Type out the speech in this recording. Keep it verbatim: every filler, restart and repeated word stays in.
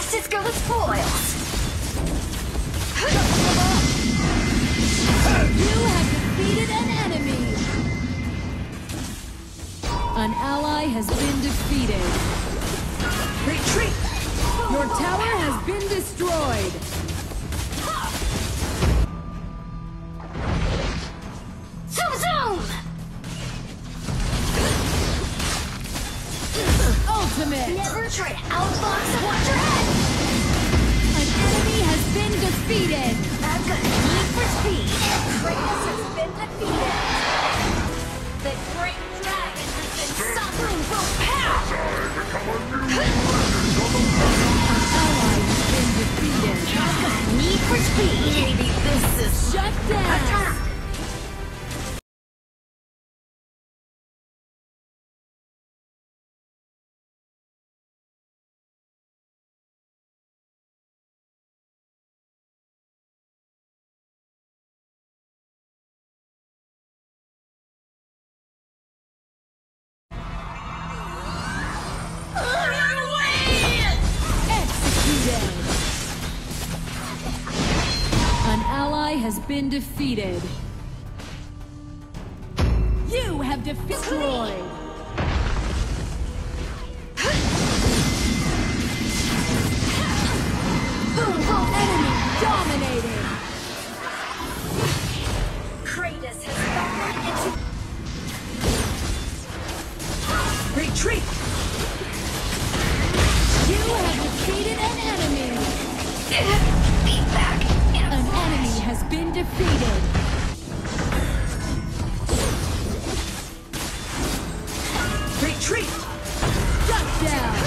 Cisco the spoils! You have defeated an enemy! An ally has been defeated. Retreat! Your tower has been destroyed. Zoom zoom! Ultimate! Never try to outbox and watch your head! An enemy has been defeated. I'm gonna need for speed! Kratos has been defeated! The Great Dragon has been sunk! Boom boom pow! Ally has been defeated. I'm gonna need for speed! Maybe this is Shut down. attack! Executed. An ally has been defeated. You have destroyed. Boom boom! Enemy dominated. Kratos has fallen into... Retreat. You have defeated an enemy. Feedback. An enemy has been defeated. Retreat! Shut down.